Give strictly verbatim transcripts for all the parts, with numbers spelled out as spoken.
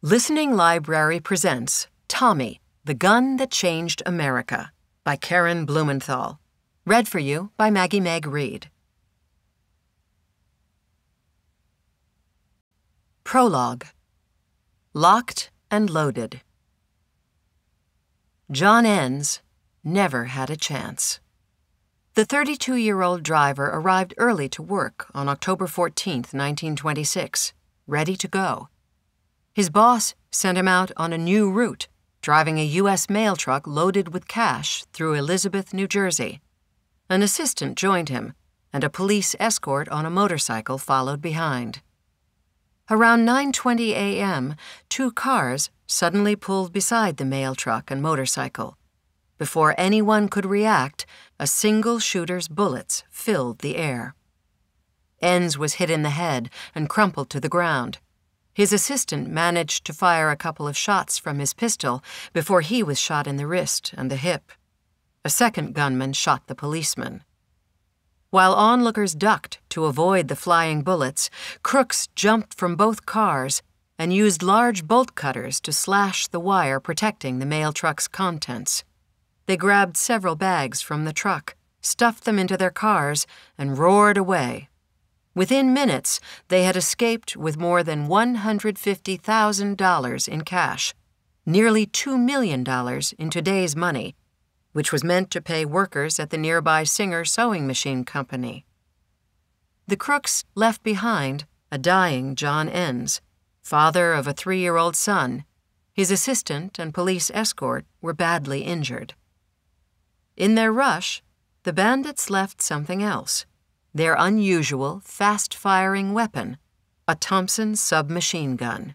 Listening Library presents Tommy, the Gun That Changed America by Karen Blumenthal. Read for you by Maggi-Meg Reed. Prologue. Locked and Loaded. John Enns never had a chance. The thirty-two-year-old driver arrived early to work on October fourteenth, nineteen twenty-six, ready to go. His boss sent him out on a new route, driving a U S mail truck loaded with cash through Elizabeth, New Jersey. An assistant joined him, and a police escort on a motorcycle followed behind. Around nine twenty a m, two cars suddenly pulled beside the mail truck and motorcycle. Before anyone could react, a single shooter's bullets filled the air. Enns was hit in the head and crumpled to the ground. His assistant managed to fire a couple of shots from his pistol before he was shot in the wrist and the hip. A second gunman shot the policeman. While onlookers ducked to avoid the flying bullets, crooks jumped from both cars and used large bolt cutters to slash the wire protecting the mail truck's contents. They grabbed several bags from the truck, stuffed them into their cars, and roared away. Within minutes, they had escaped with more than one hundred fifty thousand dollars in cash, nearly two million dollars in today's money, which was meant to pay workers at the nearby Singer sewing machine company. The crooks left behind a dying John Enns, father of a three-year-old son. His assistant and police escort were badly injured. In their rush, the bandits left something else. Their unusual, fast-firing weapon, a Thompson submachine gun.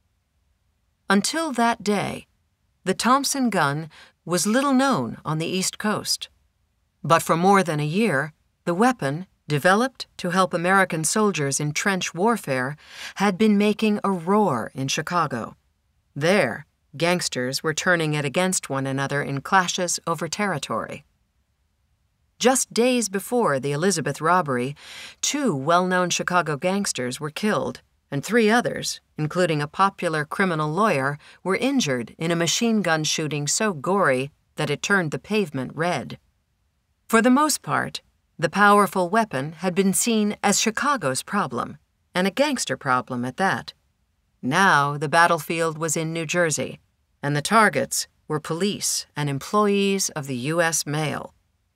Until that day, the Thompson gun was little known on the East Coast. But for more than a year, the weapon, developed to help American soldiers in trench warfare, had been making a roar in Chicago. There, gangsters were turning it against one another in clashes over territory. Just days before the Elizabeth robbery, two well-known Chicago gangsters were killed, and three others, including a popular criminal lawyer, were injured in a machine gun shooting so gory that it turned the pavement red. For the most part, the powerful weapon had been seen as Chicago's problem, and a gangster problem at that. Now the battlefield was in New Jersey, and the targets were police and employees of the U S Mail.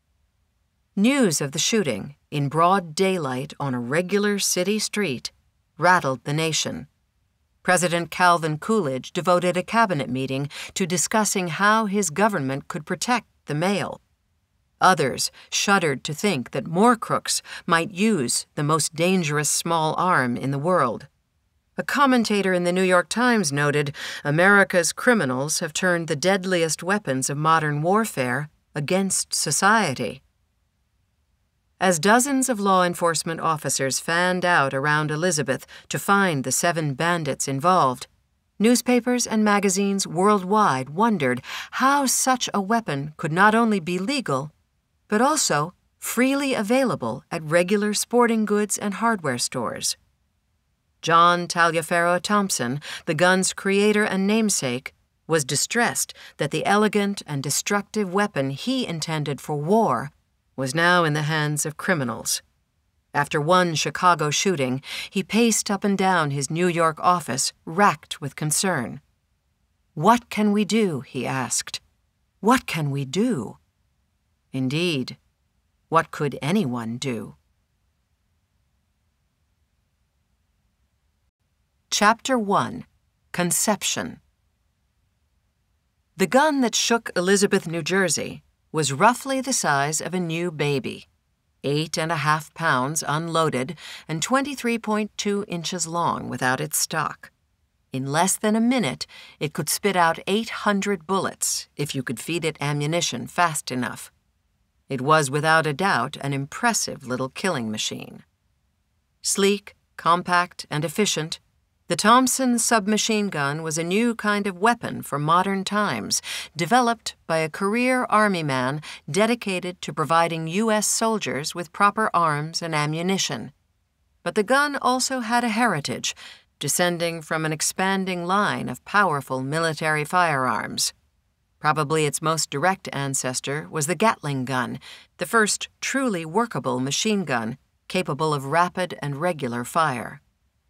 News of the shooting, in broad daylight on a regular city street, rattled the nation. President Calvin Coolidge devoted a cabinet meeting to discussing how his government could protect the mail. Others shuddered to think that more crooks might use the most dangerous small arm in the world. A commentator in the New York Times noted, "America's criminals have turned the deadliest weapons of modern warfare against society." As dozens of law enforcement officers fanned out around Elizabeth to find the seven bandits involved, newspapers and magazines worldwide wondered how such a weapon could not only be legal, but also freely available at regular sporting goods and hardware stores. John Taliaferro Thompson, the gun's creator and namesake, was distressed that the elegant and destructive weapon he intended for war was now in the hands of criminals. After one Chicago shooting, he paced up and down his New York office, racked with concern. "What can we do?" he asked. "What can we do?" Indeed, what could anyone do? Chapter one. Conception. The gun that shook Elizabeth, New Jersey, was roughly the size of a new baby, eight and a half pounds unloaded and twenty-three point two inches long without its stock. In less than a minute, it could spit out eight hundred bullets if you could feed it ammunition fast enough. It was without a doubt an impressive little killing machine. Sleek, compact, and efficient, the Thompson submachine gun was a new kind of weapon for modern times, developed by a career Army man dedicated to providing U S soldiers with proper arms and ammunition. But the gun also had a heritage, descending from an expanding line of powerful military firearms. Probably its most direct ancestor was the Gatling gun, the first truly workable machine gun capable of rapid and regular fire.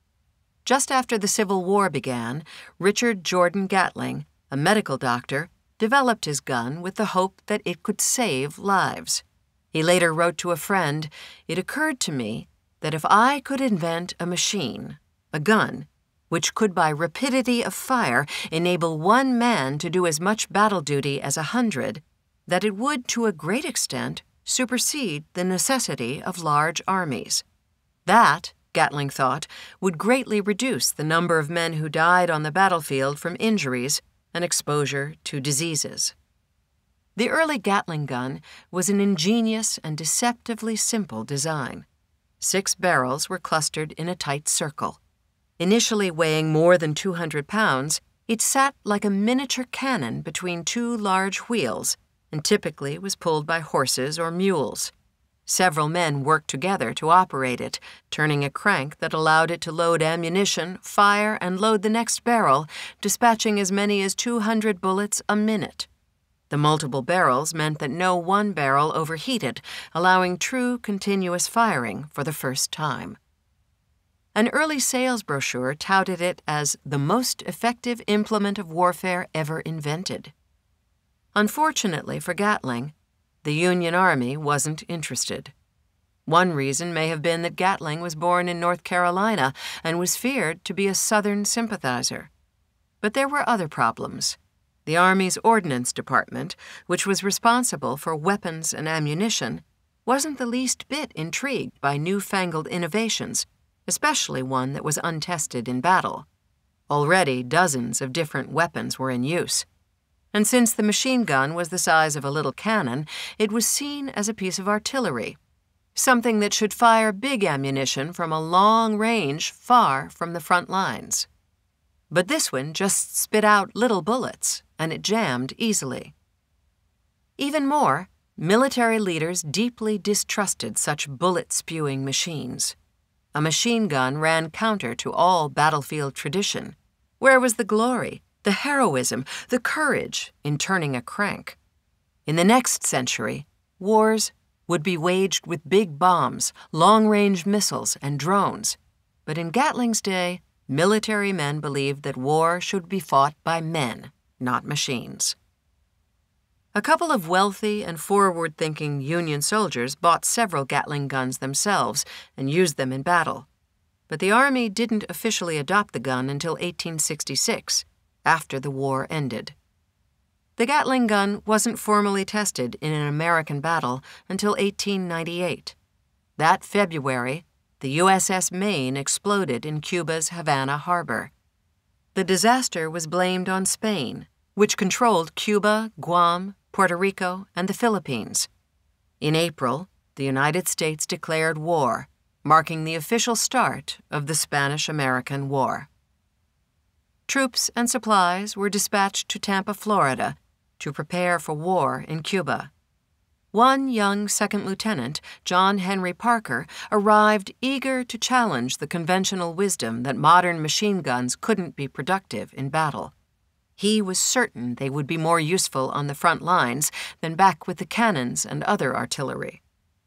Just after the Civil War began, Richard Jordan Gatling, a medical doctor, developed his gun with the hope that it could save lives. He later wrote to a friend, "It occurred to me that if I could invent a machine, a gun, which could by rapidity of fire enable one man to do as much battle duty as a hundred, that it would to a great extent supersede the necessity of large armies. That, Gatling thought, would greatly reduce the number of men who died on the battlefield from injuries and exposure to diseases." The early Gatling gun was an ingenious and deceptively simple design. Six barrels were clustered in a tight circle. Initially weighing more than two hundred pounds, it sat like a miniature cannon between two large wheels and typically was pulled by horses or mules. Several men worked together to operate it, turning a crank that allowed it to load ammunition, fire, and load the next barrel, dispatching as many as two hundred bullets a minute. The multiple barrels meant that no one barrel overheated, allowing true continuous firing for the first time. An early sales brochure touted it as the most effective implement of warfare ever invented. Unfortunately for Gatling, the Union Army wasn't interested. One reason may have been that Gatling was born in North Carolina and was feared to be a Southern sympathizer. But there were other problems. The Army's Ordnance Department, which was responsible for weapons and ammunition, wasn't the least bit intrigued by newfangled innovations, especially one that was untested in battle. Already dozens of different weapons were in use. And since the machine gun was the size of a little cannon, it was seen as a piece of artillery, something that should fire big ammunition from a long range far from the front lines. But this one just spit out little bullets, and it jammed easily. Even more, military leaders deeply distrusted such bullet-spewing machines. A machine gun ran counter to all battlefield tradition. Where was the glory, the heroism, the courage in turning a crank? In the next century, wars would be waged with big bombs, long-range missiles, and drones. But in Gatling's day, military men believed that war should be fought by men, not machines. A couple of wealthy and forward-thinking Union soldiers bought several Gatling guns themselves and used them in battle. But the Army didn't officially adopt the gun until eighteen sixty-six, after the war ended. The Gatling gun wasn't formally tested in an American battle until eighteen ninety-eight. That February, the U S S Maine exploded in Cuba's Havana harbor. The disaster was blamed on Spain, which controlled Cuba, Guam, Puerto Rico, and the Philippines. In April, the United States declared war, marking the official start of the Spanish-American War. Troops and supplies were dispatched to Tampa, Florida, to prepare for war in Cuba. One young second lieutenant, John Henry Parker, arrived eager to challenge the conventional wisdom that modern machine guns couldn't be productive in battle. He was certain they would be more useful on the front lines than back with the cannons and other artillery.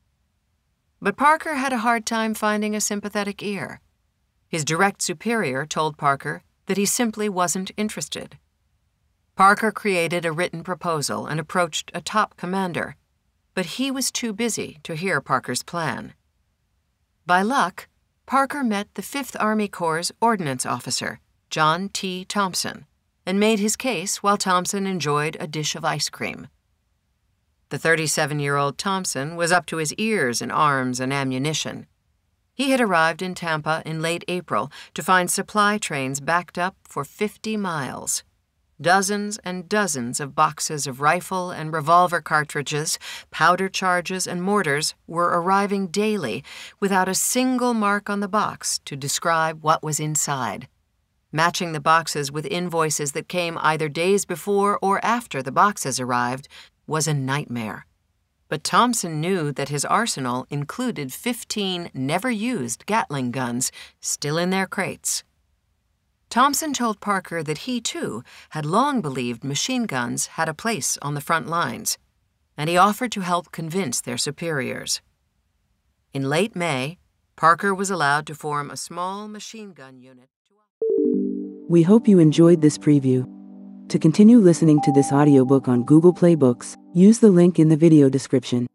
But Parker had a hard time finding a sympathetic ear. His direct superior told Parker that he simply wasn't interested. Parker created a written proposal and approached a top commander, but he was too busy to hear Parker's plan. By luck, Parker met the Fifth Army Corps' ordnance officer, John T. Thompson, and made his case while Thompson enjoyed a dish of ice cream. The thirty-seven-year-old Thompson was up to his ears in arms and ammunition. He had arrived in Tampa in late April to find supply trains backed up for fifty miles. Dozens and dozens of boxes of rifle and revolver cartridges, powder charges, and mortars were arriving daily without a single mark on the box to describe what was inside. Matching the boxes with invoices that came either days before or after the boxes arrived was a nightmare. But Thompson knew that his arsenal included fifteen never-used Gatling guns still in their crates. Thompson told Parker that he, too, had long believed machine guns had a place on the front lines, and he offered to help convince their superiors. In late May, Parker was allowed to form a small machine gun unit. We hope you enjoyed this preview. To continue listening to this audiobook on Google Play Books, use the link in the video description.